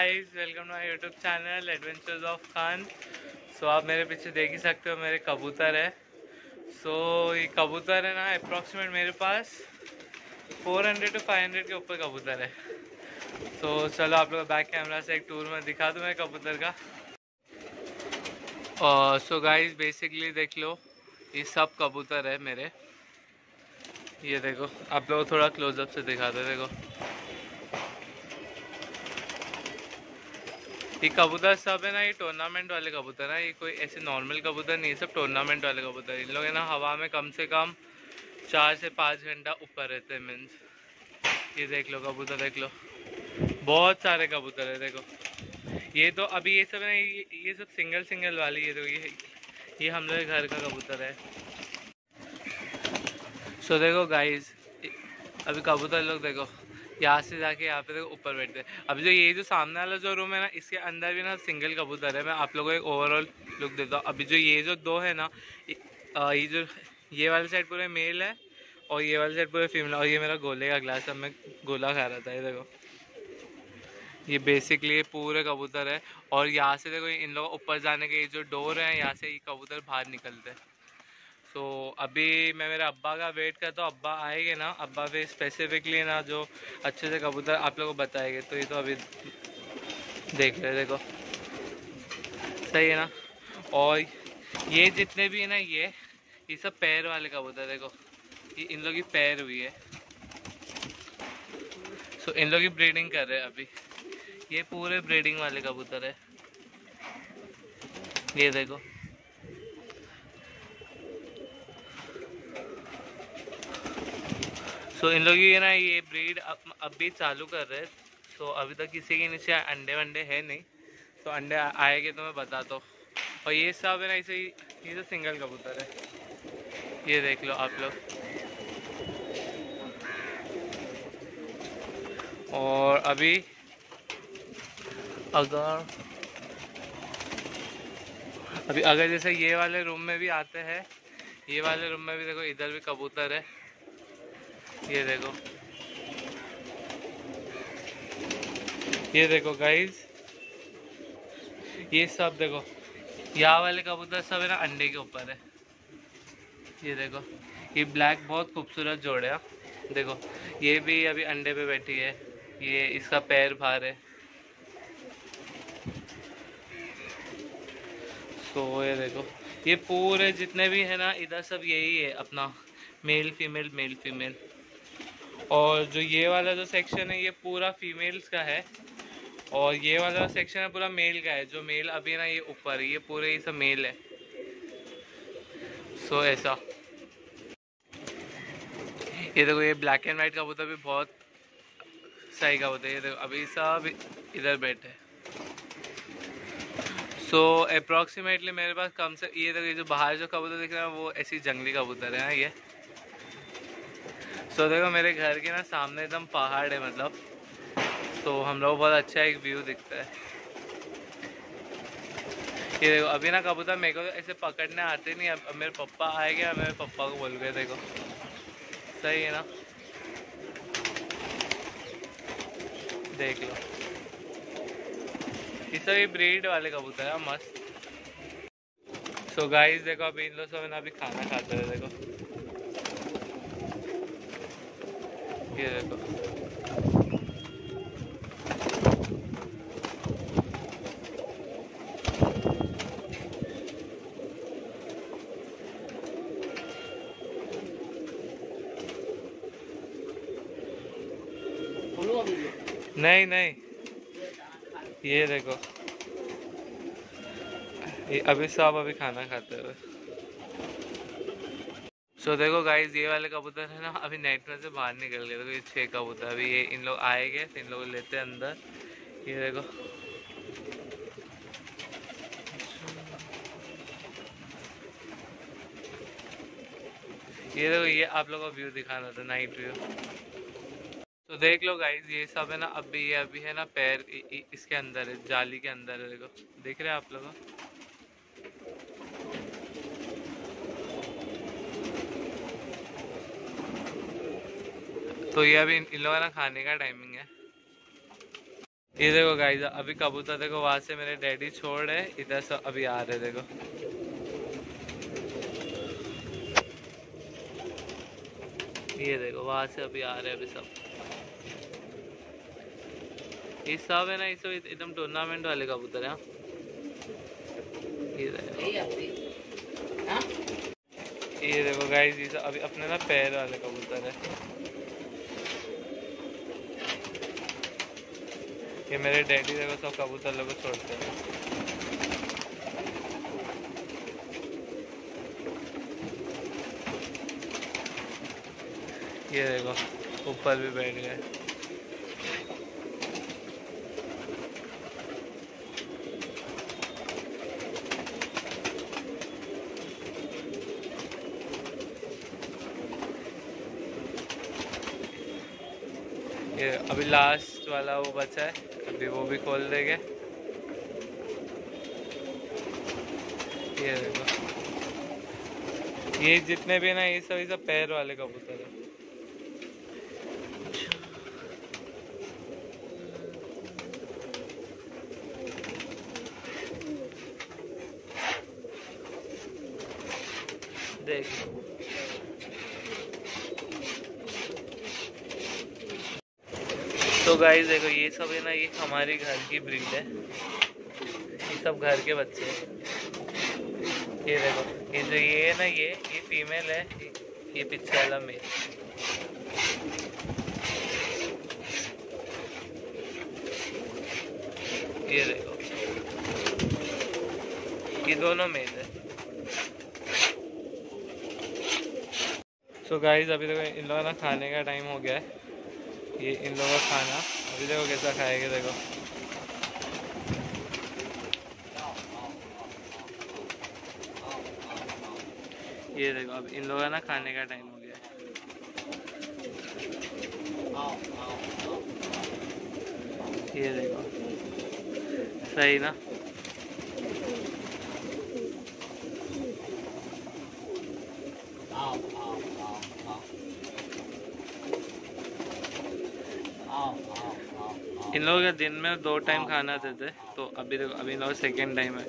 Guys, welcome to my YouTube channel adventures of Khan. So आप मेरे पीछे देख ही सकते हो, मेरे कबूतर है। ये कबूतर है ना, अप्रॉक्सीमेट मेरे पास 400 to 500 के ऊपर कबूतर है। चलो आप लोग बैक कैमरा से एक टूर में दिखा दूँ मेरे कबूतर का। गाइस बेसिकली देख लो, ये सब कबूतर है मेरे। ये देखो, आप लोग थोड़ा क्लोजअप से दिखा दो। देखो ये कबूतर सब है ना, ये टूर्नामेंट वाले कबूतर है। ये कोई ऐसे नॉर्मल कबूतर नहीं है, सब टूर्नामेंट वाले कबूतर। इन लोग है ना हवा में कम से कम 4 से 5 घंटा ऊपर रहते हैं। मीन्स ये देख लो कबूतर, देख लो बहुत सारे कबूतर है। देखो ये तो अभी ये सब है ना, ये सब सिंगल वाली। ये देखो, ये हम लोग के घर का कबूतर है। देखो गाइस, अभी कबूतर लोग देखो यहाँ से जाके यहाँ पे देखो ऊपर बैठते हैं। अभी ये जो सामने वाला जो रूम है ना, इसके अंदर भी ना सिंगल कबूतर है। मैं आप लोगों को एक ओवरऑल लुक देता हूँ। अभी ये जो दो है ना, ये वाली साइड पूरे मेल है और ये वाली साइड पूरे फीमेल। और ये मेरा गोले का ग्लास है, मैं गोला खा रहा था। ये देखो, ये बेसिकली ये पूरे कबूतर है। और यहाँ से देखो, इन लोगों ऊपर जाने के जो डोर है, यहाँ से ये कबूतर बाहर निकलते हैं। अभी मैं मेरे अब्बा का वेट करता हूँ। अब्बा आएंगे ना, अब्बा फिर स्पेसिफिकली ना जो अच्छे से कबूतर आप लोगों को बताएंगे। तो ये तो अभी देख रहे, देखो सही है ना। और ये जितने भी है ना, ये सब पैर वाले कबूतर। देखो ये इन लोग की पैर हुई है। इन लोग की ब्रीडिंग कर रहे हैं अभी। ये पूरे ब्रीडिंग वाले कबूतर है। ये देखो, इन लोग ये ना ये ब्रीड अभी चालू कर रहे हैं। अभी तक किसी के नीचे अंडे वंडे है नहीं। अंडे आएंगे तो मैं बताता हूँ। और ये सब है ना, इसे ये तो सिंगल कबूतर है। ये देख लो आप लोग। और अभी अगर जैसे ये वाले रूम में भी आते हैं, ये वाले रूम में भी देखो, इधर भी कबूतर है। ये देखो, ये देखो गाइस, ये सब देखो, यहाँ वाले कबूतर सब है ना अंडे के ऊपर है। ये देखो, ये ब्लैक बहुत खूबसूरत जोड़ है। देखो ये भी अभी अंडे पे बैठी है। ये इसका पैर बाहर है। ये देखो, ये पूरे जितने भी है ना इधर सब यही है अपना, मेल फीमेल मेल फीमेल। और जो ये वाला जो सेक्शन है, ये पूरा फीमेल्स का है। और ये वाला सेक्शन है पूरा मेल का है। जो मेल अभी ना ये ऊपर, ये पूरे ये सब मेल है। ऐसा। ये देखो, ये ब्लैक एंड वाइट कबूतर भी बहुत सही कबूतर है। ये देखो, अभी सब इधर बैठे। अप्रॉक्सीमेटली मेरे पास कम से, ये देखो, ये जो बाहर जो कबूतर दिख रहा है वो ऐसी जंगली कबूतर है ना ये। देखो मेरे घर के ना सामने एकदम पहाड़ है, मतलब हम लोग बहुत अच्छा एक व्यू दिखता है। ये देखो, अभी ना कबूतर मेरे को ऐसे पकड़ने आते नहीं। अब मेरे पापा आएंगे, मेरे पापा को बोल गए। देखो सही है ना, देख लो, ये सभी ब्रीड वाले कबूतर है, मस्त। गाइस देखो, अभी इन लोग सब ना अभी खाना खाते हैं। देखो ये देखो, नहीं, ये देखो, ये अभी सब अभी खाना खाते हुए। देखो गाइस, ये वाले कबूतर है ना अभी नेट में से बाहर निकल गए। देखो ये 6 कबूतर, अभी ये इन लोग आएंगे तो इन लोग लेते हैं अंदर। ये देखो, ये आप लोगों को व्यू दिखाना था, नाइट व्यू। देख लो गाइस, ये सब है ना अभी है ना पैर इसके अंदर है, जाली के अंदर है। देखो, देख रहे हैं आप लोग। ये अभी इन लोगों का खाने का टाइमिंग है। ये देखो गाइस, अभी कबूतर देखो वहां से मेरे डैडी छोड़ रहे, इधर से अभी आ रहे देखो। ये देखो वहां से अभी आ रहे अभी सब। ये सब है ना, ये सब एकदम टूर्नामेंट वाले कबूतर है। ये देखो, ये देखो गाइस, ये सब अभी अपने ना पैर वाले कबूतर है। ये मेरे डैडी देखो सब कबूतर लोगों को छोड़ते हैं। ये देखो ऊपर भी बैठ गए। ये अभी लास्ट वाला वो बचा है, अभी वो भी खोल देंगे। ये देखो, ये जितने भी ना ये सब पैर वाले कबूतर है। देख तो गाइस देखो, ये सब है ना, ये हमारे घर की ब्रीड है। ये सब घर के बच्चे हैं। ये देखो, ये जो ये है ना, ये फीमेल है, ये पीछे वाला मेल। ये देखो, ये दोनों मेल है। सो गाइस, अभी देखो इन लोगों ना खाने का टाइम हो गया है। ये इन लोगों का खाना अभी देखो कैसा खाएगा। देखो ये देखो, अब इन लोगों का ना खाने का टाइम हो गया है। ये देखो, सही ना। इन लोगों के दिन में 2 टाइम खाना देते, तो अभी देखो, अभी इन लोगों सेकेंड टाइम है।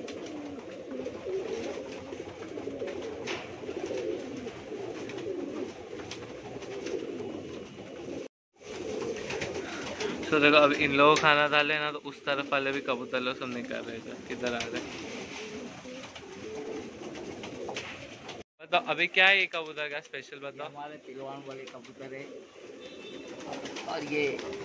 तो देखो, अब इन लोगों को खाना डाले ना, तो उस तरफ वाले भी कबूतर लोग सब निकल रहे थे, किधर आ रहे। बताओ अभी क्या है ये कबूतर का स्पेशल, बताओ। हमारे पिलवान वाले कबूतर है, और ये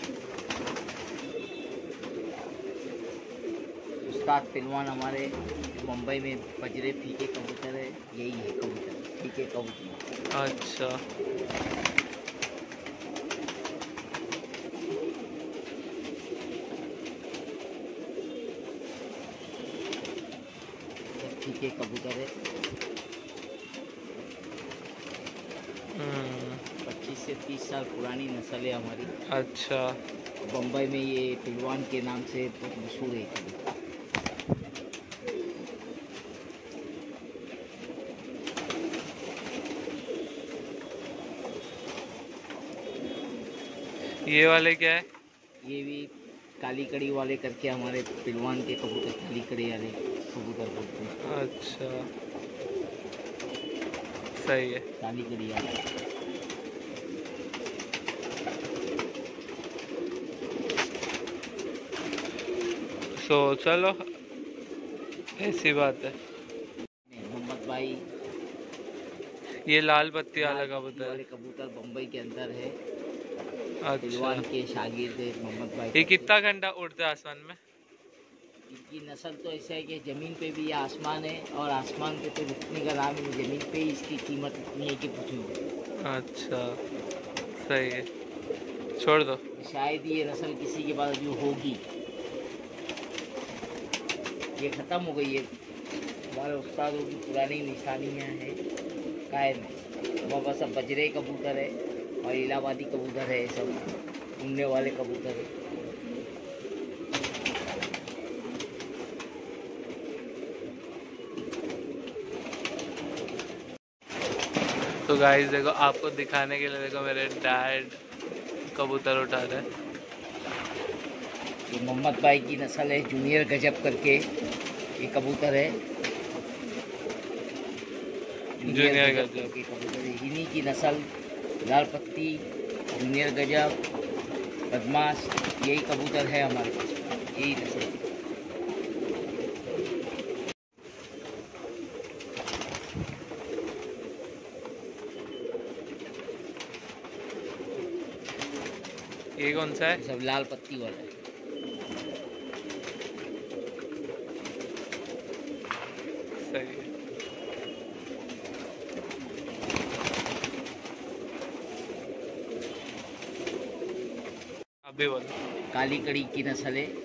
उस्ताद पिलवान हमारे मुंबई में बजरे फीके कबूतर है, यही है कबूतर, फीके कबूतर। अच्छा, फीके कबूतर है। 25 से 30 साल पुरानी नस्ल है हमारी। अच्छा, बम्बई में ये पिलवान के नाम से बहुत मशहूर है। ये वाले क्या है? ये भी काली कड़ी वाले करके हमारे पिलवान के कबूतर, काली कड़ी वाले कबूतर बोलते हैं। अच्छा, सही है। काली कड़ी वाले। सो चलो, ऐसी बात है। मोहम्मद भाई, ये लाल पत्ती वाला कबूतर वाले कबूतर बम्बई के अंदर है। अच्छा, पिलवान के शागिर्द है मोहम्मद भाई। ये कितना घंटा उड़ते आसमान में? इनकी नस्ल तो ऐसा है कि ज़मीन पे भी ये आसमान है, और आसमान पे तो रुकने का नाम है, ज़मीन पे ही इसकी कीमत इतनी है कि पूछो। अच्छा, सही है, छोड़ दो। शायद ये नस्ल किसी के पास जो होगी, ये ख़त्म हो गई है। हमारे उस्तादों की पुरानी निशानियाँ हैं कायम है। वहाँ पर सब बजरे कबूतर है और इलाहाबादी कबूतर है, सब उड़ने वाले कबूतर है। तो गाइस देखो, आपको दिखाने के लिए देखो मेरे डैड कबूतर उठा रहे हैं। ये मोहम्मद भाई की नस्ल है, जूनियर गजब करके ये कबूतर है। जूनियर गजब के कबूतर है, इन्हीं की नस्ल लाल पत्ती, जूनियर गजब, बदमाश, यही कबूतर है हमारे पास, यही नस्ल। ये कौन सा है? सब लाल पत्ती वाला है। सही है। अभी बोलो। काली कड़ी की नस्ल है,